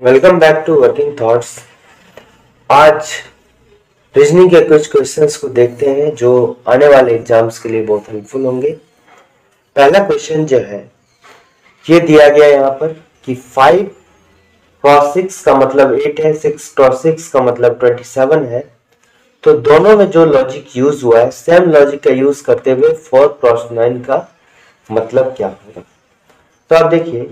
Welcome back to working thoughts. आज reasoning के कुछ क्वेश्चंस को देखते हैं जो आने वाले एग्जाम्स के लिए बहुत हेल्पफुल होंगे। पहला क्वेश्चन जो है ये दिया गया यहाँ पर कि 5 क्रॉस 6 का मतलब 8 है, 6 क्रॉस 6 का मतलब 27 है। तो दोनों में जो लॉजिक यूज हुआ है सेम लॉजिक का यूज करते हुए 4 क्रॉस 9 का मतलब क्या होगा। तो आप देखिए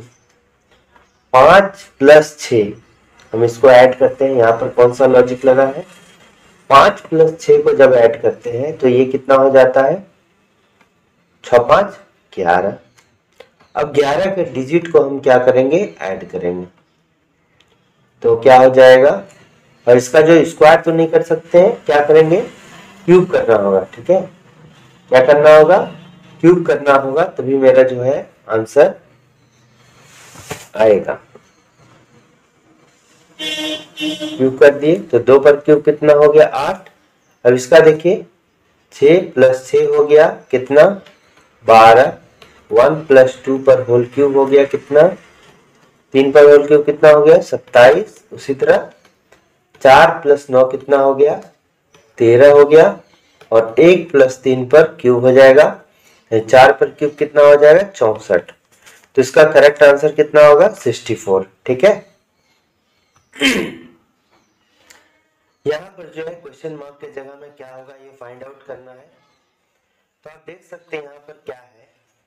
5 प्लस 6 हम इसको ऐड करते हैं। यहाँ पर कौन सा लॉजिक लगा है, 5 प्लस 6 को जब ऐड करते हैं तो ये कितना हो जाता है, 6 5 11। अब 11 के डिजिट को हम क्या करेंगे, ऐड करेंगे तो क्या हो जाएगा। और इसका जो स्क्वायर तो नहीं कर सकते हैं, क्या करेंगे, क्यूब करना होगा। ठीक है, क्या करना होगा, क्यूब करना होगा, तभी मेरा जो है आंसर आएगा। क्यूब कर दिए तो 2 पर क्यूब कितना हो गया, 8। अब इसका देखिए 6 प्लस 6 हो गया कितना, 12। 1 प्लस 2 पर होल क्यूब हो गया कितना, 3 पर होल क्यूब कितना हो गया, 27। उसी तरह 4 प्लस 9 कितना हो गया, 13 हो गया। और 1 प्लस 3 पर क्यूब हो जाएगा, 4 पर क्यूब कितना हो जाएगा, 64। तो इसका करेक्ट आंसर कितना होगा, 64। ठीक है, यहाँ पर जो है क्वेश्चन मार्क के जगह में क्या होगा ये फाइंड आउट करना है। तो आप देख सकते हैं यहाँ पर क्या है,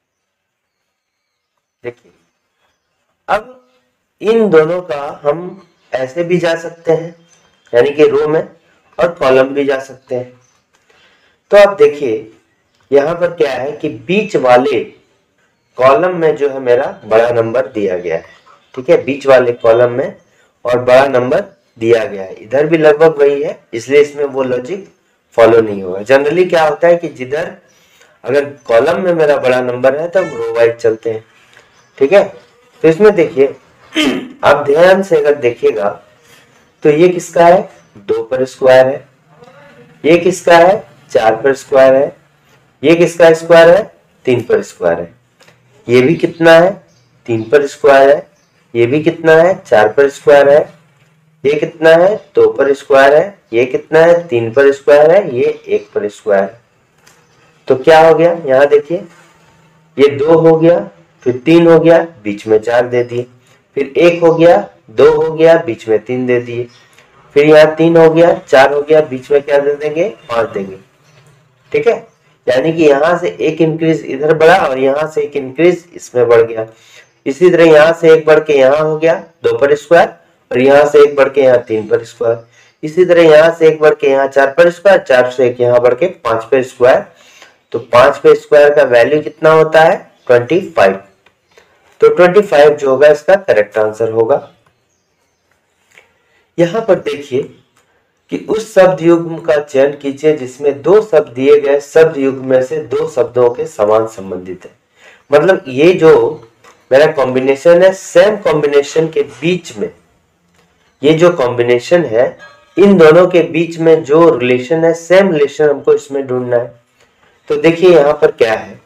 देखिए अब इन दोनों का हम ऐसे भी जा सकते हैं, यानी कि रो में, और कॉलम भी जा सकते हैं। तो आप देखिए यहाँ पर क्या है कि बीच वाले कॉलम में जो है मेरा बड़ा नंबर दिया गया है। ठीक है, बीच वाले कॉलम में और बड़ा नंबर दिया गया है, इधर भी लगभग वही है, इसलिए इसमें वो लॉजिक फॉलो नहीं होगा। जनरली क्या होता है कि जिधर अगर कॉलम में मेरा बड़ा नंबर है तो रो वाइज चलते हैं। ठीक है, तो इसमें देखिए आप ध्यान से अगर देखिएगा तो ये किसका है, 2 पर स्क्वायर है, ये किसका है, 4 पर स्क्वायर है, ये किसका स्क्वायर है, 3 पर स्क्वायर है, ये भी कितना है, 3 पर स्क्वायर है, ये भी कितना है, 4 पर स्क्वायर है, ये कितना है, 2 पर स्क्वायर है, ये कितना है, 3 पर स्क्वायर है, ये 1 पर स्क्वायर है। तो क्या हो गया, यहाँ देखिए ये 2 हो गया, फिर 3 हो गया, बीच में 4 दे दिए, फिर 1 हो गया, 2 हो गया, बीच में 3 दे दिए, फिर यहाँ 3 हो गया, 4 हो गया, बीच में क्या दे देंगे, 5 देंगे। ठीक है, यानी कि यहाँ से एक इंक्रीज इधर बढ़ा और यहाँ से एक इंक्रीज इसमें बढ़ गया। इसी तरह यहाँ से एक बढ़ के यहाँ हो गया 2 पर स्क्वायर, और यहाँ से एक बढ़ के यहाँ 3 पर स्क्वायर। इसी तरह यहाँ से एक बढ़ के यहाँ 4 पर स्क्वायर, 4 से एक यहाँ बढ़ के 5 पर स्क्वायर। तो 5 पर स्क्वायर का वैल्यू कितना होता है, 25। तो 25 जो होगा इसका करेक्ट आंसर होगा। यहाँ पर देखिए कि उस शब्द युग्म का चयन कीजिए जिसमें 2 शब्द दिए गए शब्द युग्म में से 2 शब्दों के समान संबंधित है। मतलब ये जो मेरा कॉम्बिनेशन है, सेम कॉम्बिनेशन के बीच में, ये जो कॉम्बिनेशन है इन दोनों के बीच में जो रिलेशन है, सेम रिलेशन हमको इसमें ढूंढना है। तो देखिए यहाँ पर क्या है,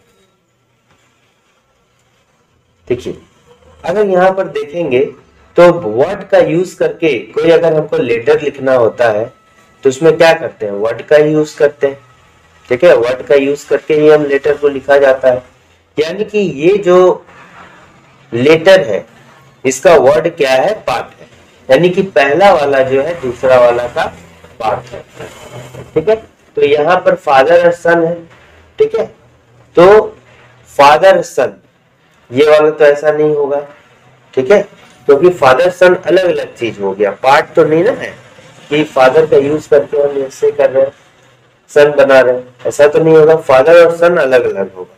देखिए अगर यहाँ पर देखेंगे तो वर्ड का यूज करके कोई अगर हमको लेटर लिखना होता है तो उसमें क्या करते हैं, वर्ड का यूज करते हैं। ठीक है, वर्ड का यूज करके ही हम लेटर को लिखा जाता है। यानी कि ये जो लेटर है इसका वर्ड क्या है, पार्ट है, यानी कि पहला वाला जो है दूसरा वाला का पार्ट है। ठीक है, तो यहाँ पर फादर और सन है। ठीक है, तो फादर सन ये वाला तो ऐसा नहीं होगा। ठीक है, क्योंकि फादर सन अलग अलग चीज हो गया, पार्ट तो नहीं ना है कि फादर का यूज करके हम ऐसे कर रहे हैं सन बना रहे हैं, ऐसा तो नहीं होगा। फादर और सन अलग अलग होगा।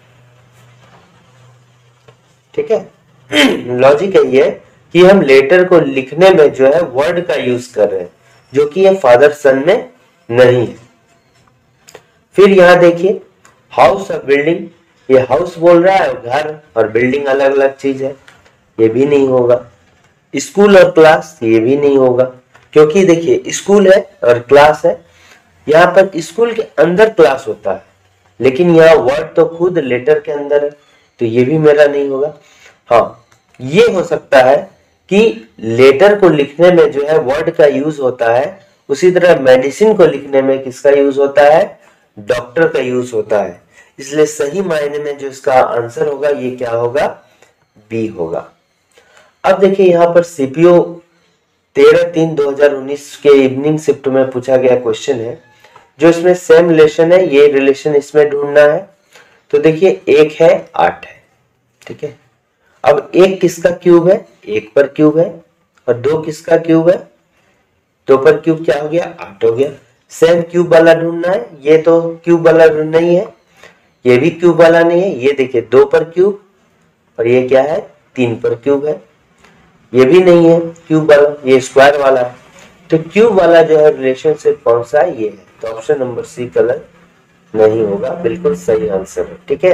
ठीक है, लॉजिक ये है कि हम लेटर को लिखने में जो है वर्ड का यूज कर रहे हैं, जो कि ये फादर सन में नहीं है। फिर यहाँ देखिए हाउस और बिल्डिंग, ये हाउस बोल रहा है, घर और बिल्डिंग अलग अलग चीज है, ये भी नहीं होगा। स्कूल और क्लास, ये भी नहीं होगा, क्योंकि देखिए स्कूल है और क्लास है, यहाँ पर स्कूल के अंदर क्लास होता है, लेकिन यहाँ वर्ड तो खुद लेटर के अंदर है, तो ये भी मेरा नहीं होगा। हाँ, ये हो सकता है कि लेटर को लिखने में जो है वर्ड का यूज होता है, उसी तरह मेडिसिन को लिखने में किसका यूज होता है, डॉक्टर का यूज होता है। इसलिए सही मायने में जो इसका आंसर होगा ये क्या होगा, बी होगा। अब देखिए यहाँ पर सीपीओ 13/3/2019 के इवनिंग शिफ्ट में पूछा गया क्वेश्चन है, जो इसमें सेम रिलेशन है, ये रिलेशन इसमें ढूंढना है। तो देखिए 1 है 8 है, ठीक है। अब 1 किसका क्यूब है, 1 पर क्यूब है, और 2 किसका क्यूब है, 2 पर क्यूब क्या हो गया, 8 हो गया। सेम क्यूब वाला ढूंढना है, ये तो क्यूब वाला नहीं है, ये भी क्यूब वाला नहीं है। ये देखिए 2 पर क्यूब, और ये क्या है, 3 पर क्यूब है। ये भी नहीं है क्यूब वाला, ये स्क्वायर वाला है। तो क्यूब वाला जो है रिलेशनशिप कौन सा है, ये है। तो ऑप्शन नंबर सी कलर नहीं होगा, बिल्कुल सही आंसर है, ठीक है।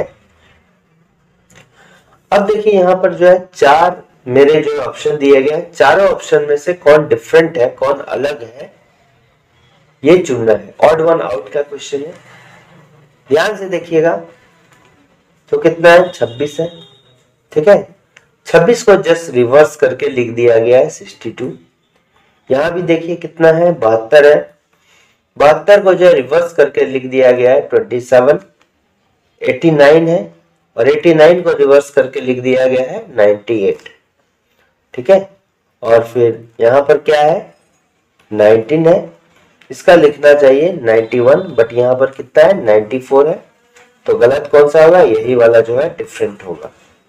अब देखिए यहाँ पर जो है 4 मेरे जो ऑप्शन दिए गए, चारों ऑप्शन में से कौन डिफरेंट है, कौन अलग है, ये चुनना है। ऑड वन आउट का क्वेश्चन है, ध्यान से देखिएगा। तो कितना है, 26 है, ठीक है। 26 को जस्ट रिवर्स करके लिख दिया गया है 62। यहां भी देखिए कितना है, 72 है। 72 को जो रिवर्स करके लिख दिया गया है 27। 89 है, और 89 को रिवर्स करके लिख दिया गया है 98, ठीक है। और फिर यहां पर क्या है, 19 है, इसका लिखना चाहिए 91, बट यहां पर कितना है, 94 है। तो गलत कौन सा होगा, यही वाला जो है डिफरेंट होगा।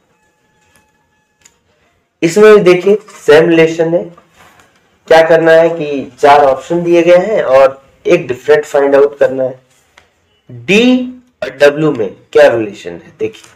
इसमें भी देखिए सेम रिलेशन है। क्या करना है कि 4 ऑप्शन दिए गए हैं और एक डिफरेंट फाइंड आउट करना है। डी और डब्ल्यू में क्या रिलेशन है, देखिए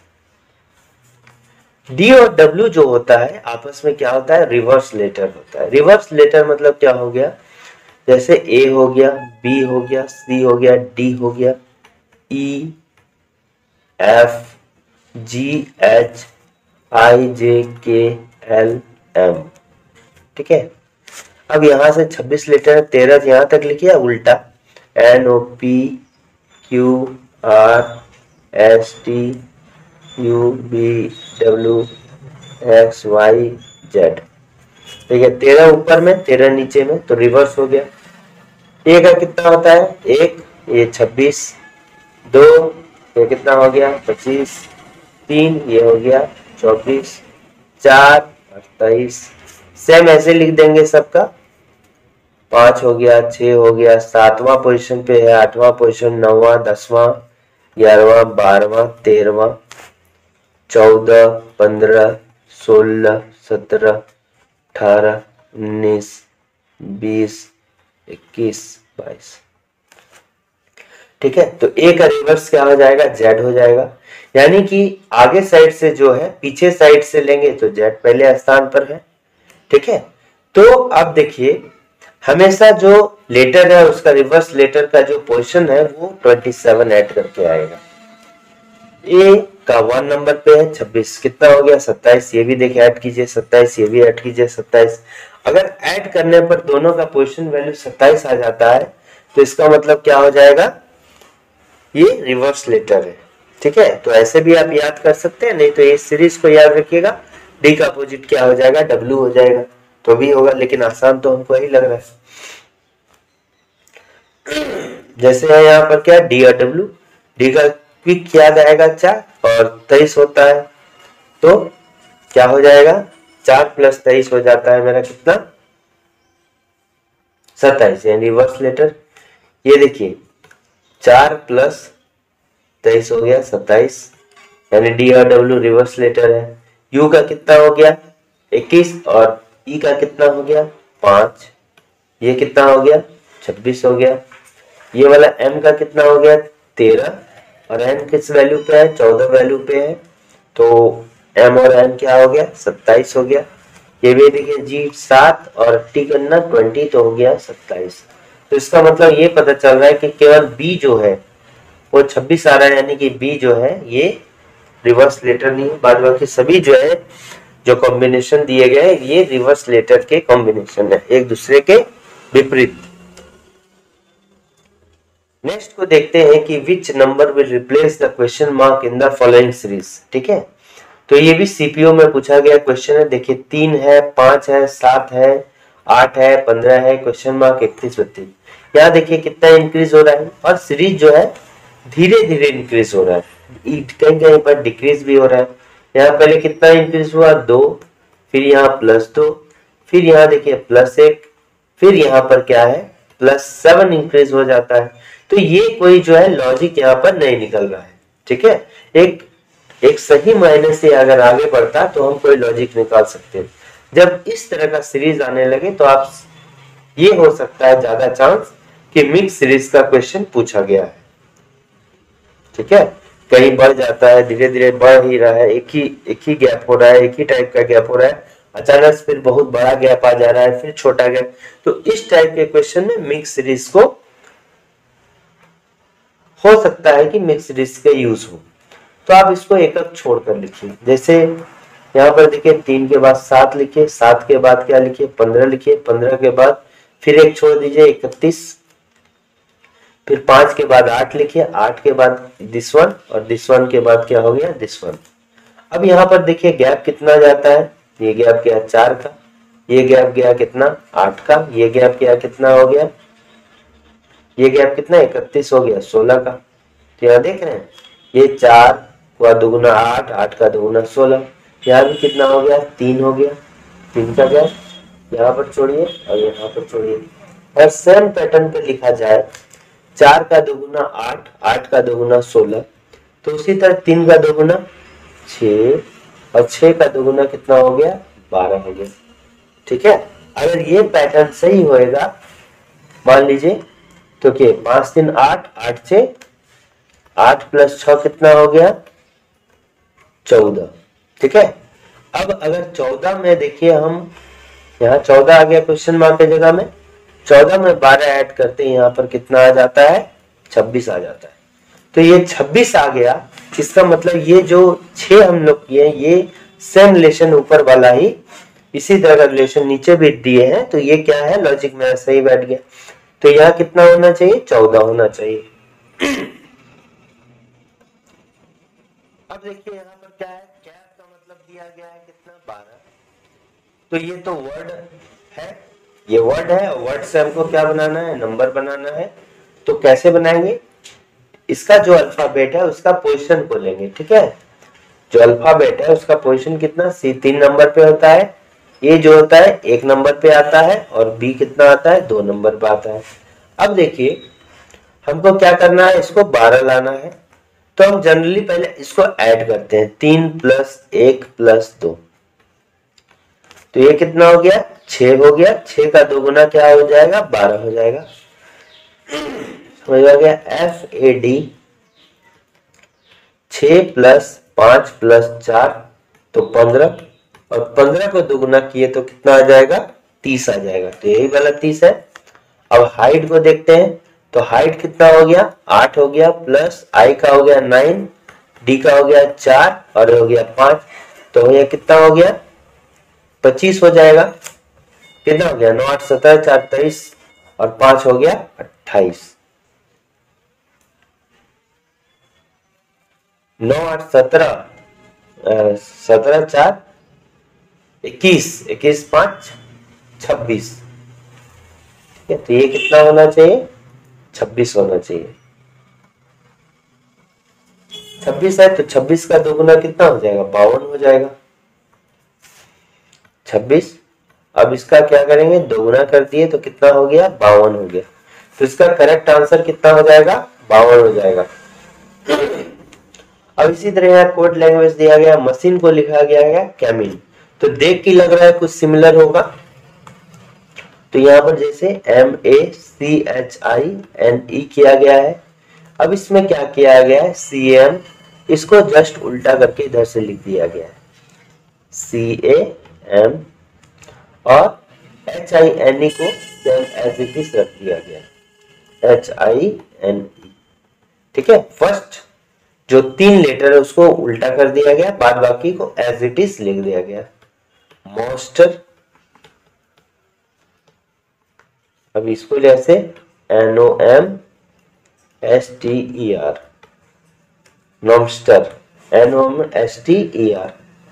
डी और डब्ल्यू जो होता है आपस में क्या होता है, रिवर्स लेटर होता है। रिवर्स लेटर मतलब क्या हो गया, जैसे ए हो गया, बी हो गया, सी हो गया, डी हो गया, E F G H I जे के एल एम, ठीक है। अब यहां से 26 लेटर 13 यहां तक लिखिए, उल्टा N O P Q R S T U V W X Y Z, ठीक है। 13 ऊपर में 13 नीचे में, तो रिवर्स हो गया। ए का कितना होता है, 1, ये 26, 2 ये कितना हो गया, 25, 3 ये हो गया 24, 4 और 23। सेम ऐसे लिख देंगे सबका, 5 हो गया, 6 हो गया, 7वां पोजीशन पे है, 8वां पोजीशन, 9वां, 10वां, 11वां, 12वां, 13वां, 14, 15, 16, 17, 18, 19, 20, 21, 22, ठीक है। तो ए का रिवर्स क्या हो जाएगा, जेड हो जाएगा। यानी कि आगे साइड से जो है पीछे साइड से लेंगे तो जेड पहले स्थान पर है, ठीक है। तो अब देखिए हमेशा जो लेटर है उसका रिवर्स लेटर का जो पोजीशन है वो 27 ऐड करके आएगा। ए का 1 नंबर पे है 26, कितना हो गया 27, ये भी देखिए ऐड कीजिए 27, ये भी ऐड कीजिए 27। अगर ऐड करने पर दोनों का पोजीशन वैल्यू 27 आ जाता है तो इसका मतलब क्या हो जाएगा, ये रिवर्स लेटर है, ठीक है। तो ऐसे भी आप याद कर सकते हैं, नहीं तो ये सीरीज को याद रखिएगा। डी का अपोजिट क्या हो जाएगा, डब्ल्यू हो जाएगा, तो भी होगा, लेकिन आसान तो हमको यही लग रहा है। जैसे है यहाँ पर क्या, डी और डब्ल्यू, डी का क्विक याद आएगा 4 और 23 होता है, तो क्या हो जाएगा, 4 + 23 हो जाता है मेरा कितना, 27, यानी रिवर्स लेटर। ये देखिए 4 + 23 हो गया 27, यानी डी और डब्ल्यू रिवर्स लेटर है। यू का कितना हो गया 21, और ई का कितना हो गया 5, ये कितना हो गया 26 हो गया। ये वाला एम का कितना हो गया 13, और एन किस वैल्यू पे है, 14 वैल्यू पे है, तो एम और एन क्या हो गया 27 हो गया। ये भी देखिए जी 7 और टी करना 20, तो हो गया 27। तो इसका मतलब ये पता चल रहा है कि केवल बी जो है वो 26 आ रहा है, यानी कि बी जो है ये रिवर्स लेटर नहीं है। बाद बाकी सभी जो है जो कॉम्बिनेशन दिए गए ये रिवर्स लेटर के कॉम्बिनेशन है, एक दूसरे के विपरीत। नेक्स्ट को देखते हैं कि which number will replace the question mark in the following series, ठीक है। तो ये भी सीपीओ में पूछा गया क्वेश्चन है। देखिए 3 है, 5 है, 7 है, 8 है, 15 है, क्वेश्चन मार्क 31, 32। यहाँ देखिए कितना इंक्रीज हो रहा है और सीरीज जो है धीरे धीरे इंक्रीज हो रहा है, कहीं कहीं पर डिक्रीज भी हो रहा है। यहाँ पहले कितना इंक्रीज हुआ 2, फिर यहाँ +2, फिर यहाँ देखिए +1, फिर यहाँ पर क्या है +7 इंक्रीज हो जाता है। तो ये कोई जो है लॉजिक यहाँ पर नहीं निकल रहा है। ठीक है, एक सही मायने से अगर आगे बढ़ता तो हम कोई लॉजिक निकाल सकते हैं। जब इस तरह का सीरीज आने लगे तो आप ये हो सकता है ज्यादा चांस कि मिक्स सीरीज का क्वेश्चन पूछा गया है। ठीक है, कहीं बढ़ जाता है, धीरे धीरे बढ़ ही रहा है, एक ही गैप हो रहा है, एक ही टाइप का गैप हो रहा है, अचानक फिर बहुत बड़ा गैप आ जा रहा है, फिर छोटा गैप। तो इस टाइप के क्वेश्चन में मिक्स सीरीज को हो सकता है कि मिक्स सीरीज का यूज हो। तो आप इसको एक छोड़कर लिखिए। जैसे यहाँ पर देखिए 3 के बाद 7 लिखिए, 7 के बाद क्या लिखिए 15 लिखिए, 15 के बाद फिर एक छोड़ दीजिए 31, फिर 5 के बाद 8 लिखिए, 8 के बाद दिस वन, और दिस वन के बाद क्या हो गया दिस वन। अब यहाँ पर देखिए गैप कितना जाता है, ये गैप गया 4 का, ये गैप गया कितना 8 का, ये गैप गया कितना हो गया, ये गैप कितना 31 हो गया 16 का। तो यहाँ देख रहे हैं ये 4 का दुगुना 8, 8 का दुगुना 16, यहाँ भी कितना हो गया 3 हो गया, 3 का गैप यहाँ पर छोड़िए और यहाँ पर छोड़िए। और सेम पैटर्न पे लिखा जाए 4 का दुगुना 8, 8 का दुगुना 16, तो उसी तरह 3 का दुगुना 6 और 6 का दुगुना कितना हो गया 12 हो गया। ठीक है, अगर ये पैटर्न सही होएगा मान लीजिए तो क्या 5 3 8, 8 6, 8 + 6 कितना हो गया 14। ठीक है, अब अगर 14 में देखिए हम यहाँ 14 आ गया क्वेश्चन मार्क की जगह में, 14 में 12 ऐड करते हैं, यहाँ पर कितना आ जाता है 26 आ जाता है। तो ये 26 आ गया, इसका मतलब ये जो 6 हम लोग किए ये सेम रिलेशन ऊपर वाला ही इसी तरह का रिलेशन नीचे भी दिए हैं, तो ये क्या है लॉजिक में सही बैठ गया। तो यहाँ कितना होना चाहिए 14 होना चाहिए। अब देखिए यहाँ पर क्या है, गैप का मतलब दिया गया है कितना 12। तो ये तो वर्ड है, ये वर्ड है, वर्ड से हमको क्या बनाना है नंबर बनाना है। तो कैसे बनाएंगे, इसका जो अल्फाबेट है उसका पोजीशन को लेंगे। ठीक है, जो अल्फाबेट है उसका पोजीशन कितना सी 3 नंबर पे होता है, ए जो होता है 1 नंबर पे आता है और बी कितना आता है 2 नंबर पे आता है। अब देखिए हमको क्या करना है, इसको 12 लाना है। तो हम जनरली पहले इसको ऐड करते हैं 3 + 1 + 2, तो ये कितना हो गया 6 हो गया, 6 का दुगुना क्या हो जाएगा 12 हो जाएगा। समझ आ गया, FAD 6 + 5 + 4 तो 15, और 15 को दुगुना किए तो कितना आ जाएगा 30 आ जाएगा। तो यही वाला 30 है। अब हाइट को देखते हैं, तो हाइट कितना हो गया 8 हो गया, प्लस I का हो गया 9, D का हो गया 4 और हो गया 5, तो ये कितना हो गया 25 हो जाएगा। कितना हो गया 9 8 17 4 23 और 5 हो गया 28। 9 8 17 17 4 21 21 5 26। ठीक है, तो ये कितना होना चाहिए 26 होना चाहिए। 26 है तो 26 का दोगुना कितना हो जाएगा 52 हो जाएगा 26। अब इसका क्या करेंगे दोगुना कर दिए तो कितना हो गया 52 हो गया। तो इसका करेक्ट आंसर कितना हो जाएगा 52 हो जाएगा। अब इसी तरह यहाँ कोड लैंग्वेज दिया गया, मशीन को लिखा गया है कैमिन, तो देख के लग रहा है कुछ सिमिलर होगा। तो यहाँ पर जैसे MACHINE किया गया है। अब इसमें क्या किया गया है CAM, इसको जस्ट उल्टा करके इधर से लिख दिया गया है CAM, और HINE को सेम एज इट इज रख दिया गया HINE। ठीक है, फर्स्ट जो 3 लेटर है उसको उल्टा कर दिया गया, बाद बाकी को एज इट इज लिख दिया गया मोस्टर। अब इसको जैसे NOMSTER, नॉमस्टर NOMSTER,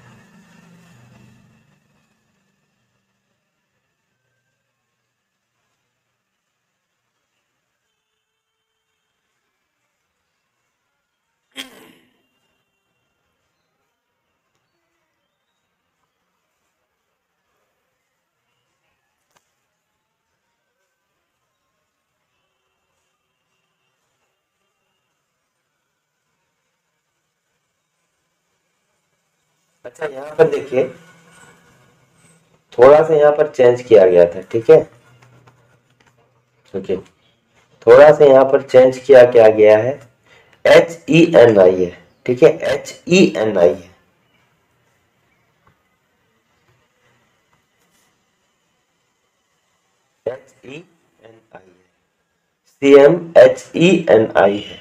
अच्छा यहाँ पर देखिए, थोड़ा सा यहाँ पर चेंज किया गया था, ठीक है। ओके, थोड़ा सा यहाँ पर चेंज किया क्या गया है, HENI है, ठीक है, HENI है। HENI है, CMHENI है,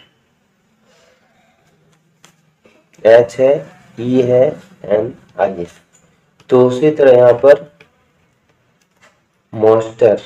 H है, E है, N I है। तो उसी तरह यहाँ पर मॉन्स्टर,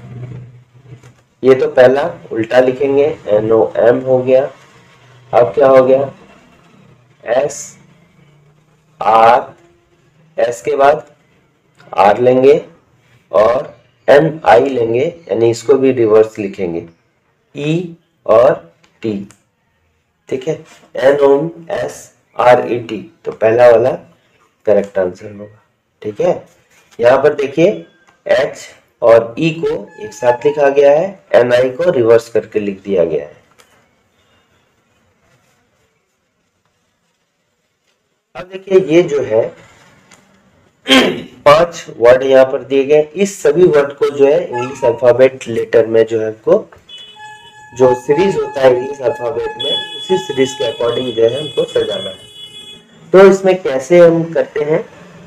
ये तो पहला उल्टा लिखेंगे, NOM हो गया। अब क्या हो गया, S R, S के बाद R लेंगे और NI लेंगे, यानी इसको भी रिवर्स लिखेंगे, E और T, ठीक है, NOMSRET। तो पहला वाला करेक्ट आंसर होगा, ठीक है। यहाँ पर देखिए H और E को एक साथ लिखा गया है, NI को रिवर्स करके लिख दिया गया है। अब देखिए ये जो है 5 वर्ड यहाँ पर दिए गए, इस सभी वर्ड को जो है इंग्लिश अल्फाबेट लेटर में जो है हमको, जो सीरीज होता है इंग्लिश अल्फाबेट में, उसी सीरीज के अकॉर्डिंग जो है हमको सजाना है। तो इसमें कैसे हम करते हैं,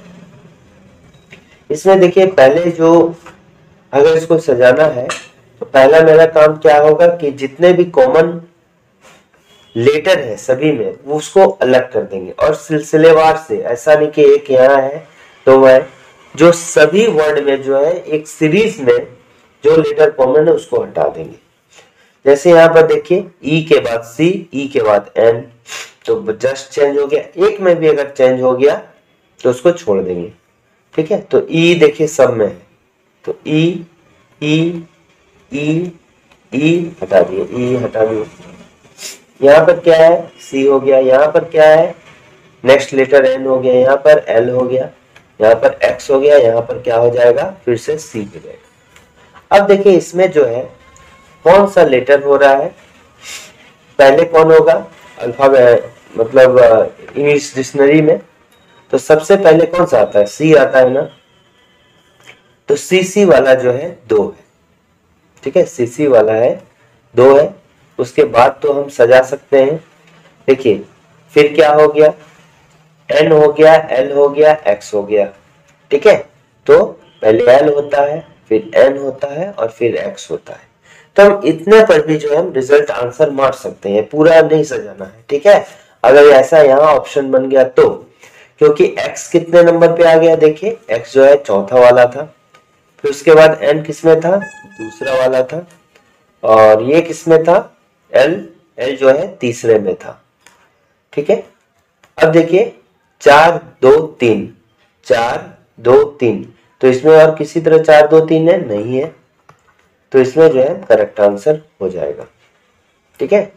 इसमें देखिए पहले जो, अगर इसको सजाना है तो पहला मेरा काम क्या होगा कि जितने भी कॉमन लेटर है सभी में, वो उसको अलग कर देंगे और सिलसिलेवार से, ऐसा नहीं कि एक यहाँ है तो है, जो सभी वर्ड में जो है एक सीरीज में जो लेटर कॉमन है उसको हटा देंगे। जैसे यहाँ पर देखिए ई के बाद सी, ई के बाद एन, तो जस्ट चेंज हो गया। एक में भी अगर चेंज हो गया तो उसको छोड़ देंगे, ठीक है। तो ई देखिए सब में है, तो ई ई ई ई हटा दिए, ई हटा दिए। यहाँ पर क्या है, सी हो गया, यहाँ पर क्या है, नेक्स्ट लेटर एन हो गया, यहाँ पर एल हो गया, यहाँ पर एक्स हो गया, यहाँ पर क्या हो जाएगा, फिर से सी हो जाएगा। अब देखिए इसमें जो है कौन सा लेटर हो रहा है, पहले कौन होगा अल्फाबेट, मतलब इंग्लिश डिक्शनरी में तो सबसे पहले कौन सा आता है, सी आता है ना। तो सी वाला जो है 2 है, ठीक है, सी वाला है 2 है। उसके बाद तो हम सजा सकते हैं, देखिए फिर क्या हो गया, एन हो गया, एल हो गया, एक्स हो गया, ठीक है। तो पहले एल होता है, फिर एन होता है और फिर एक्स होता है। तो हम इतने पर भी जो है हम रिजल्ट आंसर मार सकते हैं, पूरा नहीं सजाना है, ठीक है। अगर ऐसा यहाँ ऑप्शन बन गया तो, क्योंकि x कितने नंबर पे आ गया, देखिए x जो है चौथा वाला था, फिर उसके बाद n किसमें था, दूसरा वाला था, और ये किसमें था, l जो है तीसरे में था, ठीक है। अब देखिए 4 2 3, 4 2 3, तो इसमें और किसी तरह 4 2 3 है नहीं है, तो इसमें जो है करेक्ट आंसर हो जाएगा, ठीक है।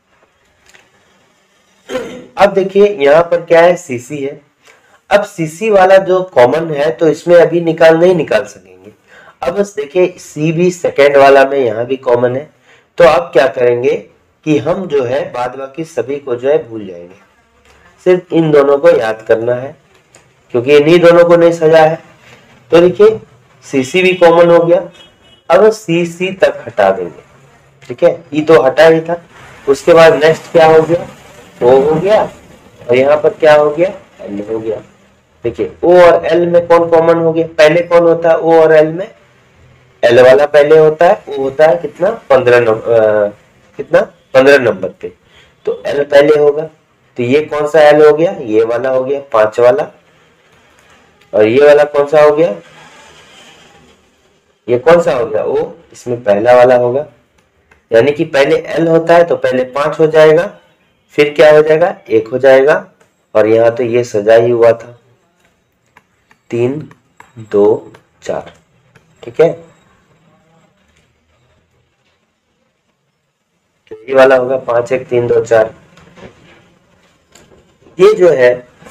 अब देखिए यहाँ पर क्या है, सीसी है। अब सीसी वाला जो कॉमन है तो इसमें अभी नहीं निकाल सकेंगे। अब बस देखिए सी भी सेकेंड वाला में यहाँ भी कॉमन है, तो अब क्या करेंगे कि हम जो है बाद बाकी सभी को जो है भूल जाएंगे, सिर्फ इन दोनों को याद करना है, क्योंकि इन्हीं दोनों को नहीं सजा है। तो देखिए सीसी भी कॉमन हो गया, अब सी तक हटा देंगे, ठीक है, ई तो हटा ही था। उसके बाद नेक्स्ट क्या हो गया, ओ हो गया, और यहाँ पर क्या हो गया, एल हो गया। देखिए ओ और एल में कौन कॉमन हो गया, पहले कौन होता है ओ और एल में, एल वाला पहले होता है, ओ होता है कितना 15 नंबर, कितना 15 नंबर पे, तो एल पहले होगा। तो ये कौन सा एल हो गया, ये वाला हो गया 5 वाला, और ये वाला कौन सा हो गया, ये कौन सा हो गया ओ, इसमें पहला वाला होगा। यानी कि पहले एल होता है तो पहले 5 हो जाएगा, फिर क्या हो जाएगा 1 हो जाएगा, और यहाँ तो ये सजा ही हुआ था 3 2 4, ठीक है। तो ये वाला होगा 5 1 3 2 4। ये जो है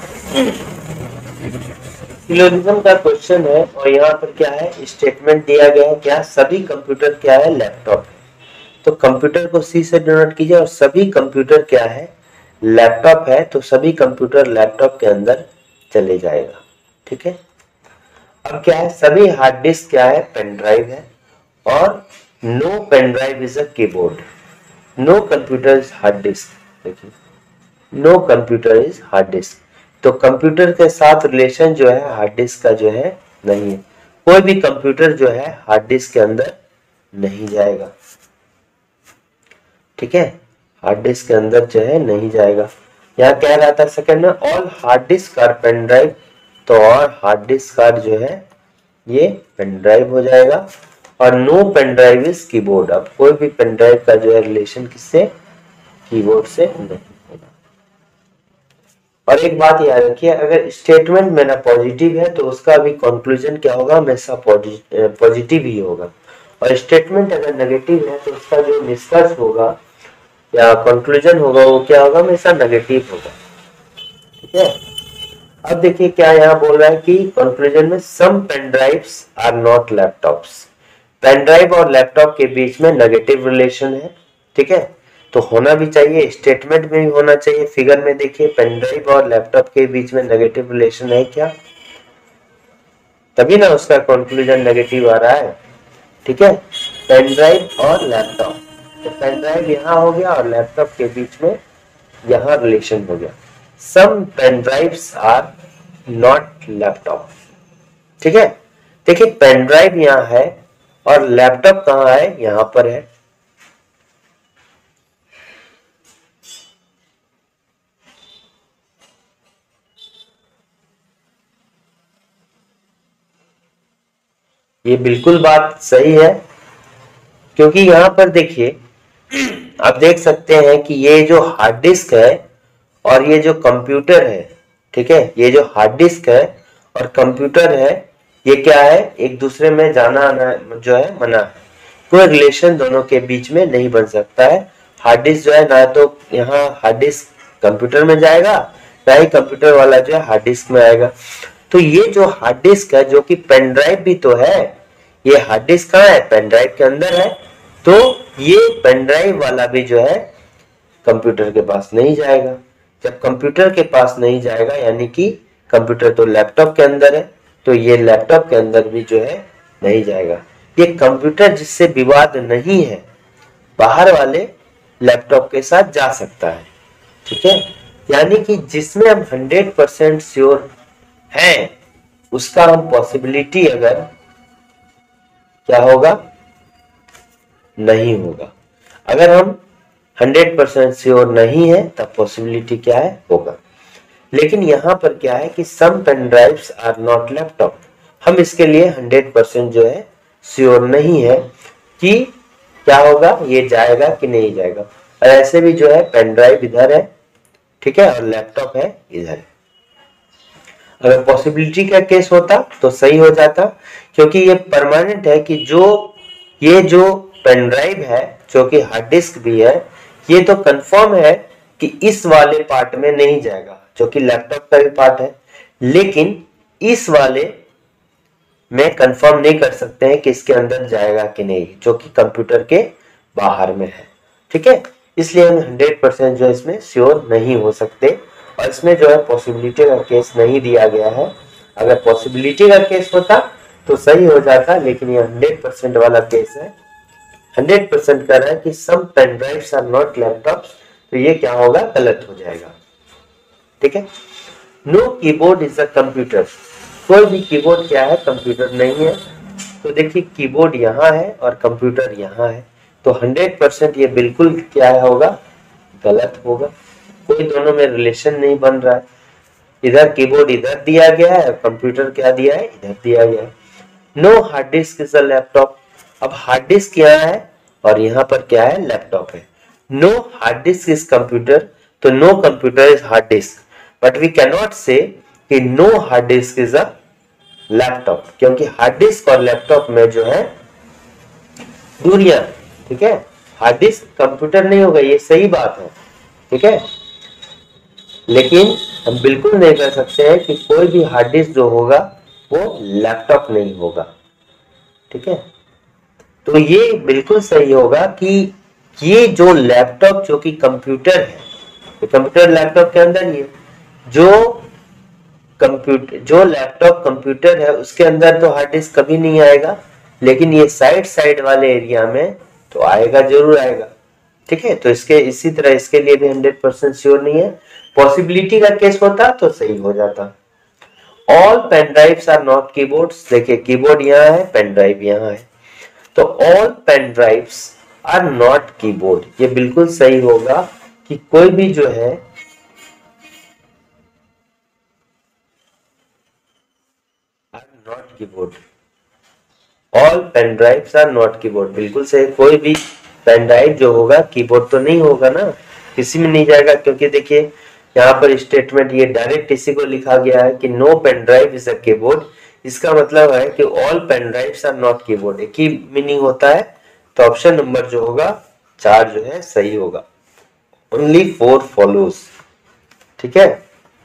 सिलोजिज्म का क्वेश्चन है, और यहाँ पर क्या है स्टेटमेंट दिया गया है, क्या सभी कंप्यूटर क्या है, लैपटॉप है। तो कंप्यूटर को सी से डिनोट कीजिए, और सभी कंप्यूटर क्या है, लैपटॉप है, तो सभी कंप्यूटर लैपटॉप के अंदर चले जाएगा। ठीक है, अब क्या है, सभी हार्ड डिस्क क्या है, पेन ड्राइव है, और no pen drive is a keyboard, no computer is hard disk. देखिए, no computer is hard disk, तो कंप्यूटर के साथ रिलेशन जो है हार्ड डिस्क का जो है नहीं है। कोई भी कंप्यूटर जो है हार्ड डिस्क के अंदर नहीं जाएगा। ठीक है, हार्ड डिस्क के अंदर जो है नहीं जाएगा। यहाँ कह रहा था सेकंड में, all hard disk are pen drive, तो और हार्ड डिस्क का जो है ये पेन ड्राइव हो जाएगा, और no pen drive is keyboard. अब कोई भी पेन ड्राइव का जो है रिलेशन किससे, कीबोर्ड से नहीं होगा। और एक बात याद रखिए, अगर स्टेटमेंट में ना पॉजिटिव है तो उसका भी कंक्लूजन क्या होगा, हमेशा पॉजिटिव ही होगा, और स्टेटमेंट अगर नेगेटिव है तो उसका जो निष्कर्ष होगा या कंक्लूजन होगा वो क्या होगा, हमेशा नेगेटिव होगा। ठीक है, अब देखिए क्या यहाँ बोल रहा है कि कंक्लूजन में some pen drives are not laptops, pen drive और लैपटॉप के बीच में नेगेटिव रिलेशन है। ठीक है, तो होना भी चाहिए, स्टेटमेंट में भी होना चाहिए। फिगर में देखिए, पेन ड्राइव और लैपटॉप के बीच में नेगेटिव रिलेशन है क्या, तभी ना उसका कंक्लूजन नेगेटिव आ रहा है। ठीक है, पेन ड्राइव और लैपटॉप, तो पेन ड्राइव यहाँ हो गया और लैपटॉप के बीच में यहाँ रिलेशन हो गया। Some pen drives are not laptop. ठीक है, देखिए पेन ड्राइव यहाँ है और लैपटॉप कहाँ है, यहाँ पर है। ये बिल्कुल बात सही है, क्योंकि यहाँ पर देखिए आप देख सकते हैं कि ये जो हार्ड डिस्क है और ये जो कंप्यूटर है, ठीक है, ये जो हार्ड डिस्क है और कंप्यूटर है, ये क्या है, एक दूसरे में जाना आना जो है मना है। कोई रिलेशन दोनों के बीच में नहीं बन सकता है। हार्ड डिस्क जो है ना तो यहाँ हार्ड डिस्क कंप्यूटर में जाएगा, ना ही कंप्यूटर वाला जो है हार्ड डिस्क में आएगा। तो ये जो हार्ड डिस्क है, जो कि पेन ड्राइव भी तो है, ये हार्ड डिस्क कहाँ है, पेन ड्राइव के अंदर है, तो ये पेन ड्राइव वाला भी जो है कंप्यूटर के पास नहीं जाएगा। जब कंप्यूटर के पास नहीं जाएगा, यानी कि कंप्यूटर तो लैपटॉप के अंदर है, तो ये लैपटॉप के अंदर भी जो है नहीं जाएगा। ये कंप्यूटर जिससे विवाद नहीं है, बाहर वाले लैपटॉप के साथ जा सकता है। ठीक है, यानी कि जिसमें हम 100% श्योर हैं, उसका हम पॉसिबिलिटी अगर क्या होगा, नहीं होगा। अगर हम 100% श्योर नहीं है तब पॉसिबिलिटी क्या है, होगा। लेकिन यहां पर क्या है कि some pen drives are not laptop, हम इसके लिए 100% जो है श्योर नहीं है कि क्या होगा, ये जाएगा कि नहीं जाएगा। और ऐसे भी जो है पेन ड्राइव इधर है, ठीक है, और लैपटॉप है इधर। अगर पॉसिबिलिटी का केस होता तो सही हो जाता, क्योंकि ये परमानेंट है कि ये जो पेन ड्राइव है, जो कि हार्ड डिस्क भी है, ये तो कंफर्म है कि इस वाले पार्ट में नहीं जाएगा, जो कि लैपटॉप का भी पार्ट है। लेकिन इस वाले में कंफर्म नहीं कर सकते हैं कि इसके अंदर जाएगा कि नहीं, जो कि कंप्यूटर के बाहर में है। ठीक है, इसलिए हम 100% जो इसमें श्योर नहीं हो सकते, और इसमें जो है पॉसिबिलिटी का केस नहीं दिया गया है। अगर पॉसिबिलिटी का केस होता तो सही हो जाता, लेकिन ये 100% वाला केस है। 100% कह रहा है कि some pen drives are not laptops, तो ये क्या होगा, गलत हो जाएगा। ठीक है, no keyboard is a computer, कोई भी कीबोर्ड क्या है, कंप्यूटर नहीं है। तो देखिए कीबोर्ड यहाँ है और कंप्यूटर यहाँ है, तो 100% ये बिल्कुल क्या होगा, गलत होगा। कोई दोनों में रिलेशन नहीं बन रहा है। इधर कीबोर्ड इधर दिया गया है, कंप्यूटर क्या दिया है, इधर दिया गया है। No hard disk is a laptop, अब हार्ड डिस्क यहाँ है और यहाँ पर क्या है, लैपटॉप है। No hard disk is computer, तो no computer is hard disk, but we can not say कि no hard disk is a laptop, क्योंकि हार्ड डिस्क और लैपटॉप में जो है दूरियां। ठीक है, हार्ड डिस्क कंप्यूटर नहीं होगा, ये सही बात है। ठीक है, लेकिन हम बिल्कुल नहीं कह सकते हैं कि कोई भी हार्ड डिस्क जो होगा वो लैपटॉप नहीं होगा। ठीक है, तो ये बिल्कुल सही होगा कि ये जो लैपटॉप जो कि कंप्यूटर है, तो कंप्यूटर लैपटॉप के अंदर ही है, जो कंप्यूटर, जो लैपटॉप कंप्यूटर है उसके अंदर तो हार्ड डिस्क कभी नहीं आएगा, लेकिन ये साइड वाले एरिया में तो आएगा, जरूर आएगा। ठीक है, तो इसके इसी तरह इसके लिए भी 100% श्योर नहीं है। पॉसिबिलिटी का केस होता तो सही हो जाता। All pen drives are not keyboards. देखिए कीबोर्ड यहाँ है, पेन ड्राइव यहाँ है, तो all pen drives are not keyboard, ये बिल्कुल सही होगा कि कोई भी जो है are not keyboard. All pen drives are not keyboard, बिल्कुल सही। कोई भी पेन ड्राइव जो होगा कीबोर्ड तो नहीं होगा ना, किसी में नहीं जाएगा, क्योंकि देखिए यहाँ पर स्टेटमेंट ये डायरेक्ट इसी को लिखा गया है कि no pen drive is a keyboard. इसका मतलब है कि all pen drives are not keyboard, एक ही मीनिंग होता है। तो ऑप्शन नंबर जो होगा 4 जो है सही होगा। Only 4 follows. ठीक है,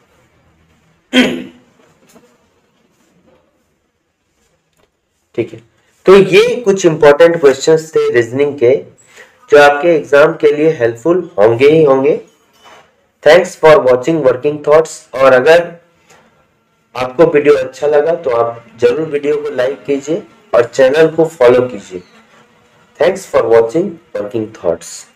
ठीक है। तो ये कुछ इंपॉर्टेंट क्वेश्चंस थे रीजनिंग के, जो आपके एग्जाम के लिए हेल्पफुल होंगे ही होंगे। Thanks for watching working thoughts. और अगर आपको वीडियो अच्छा लगा तो आप जरूर वीडियो को लाइक कीजिए और चैनल को फॉलो कीजिए। Thanks for watching working thoughts.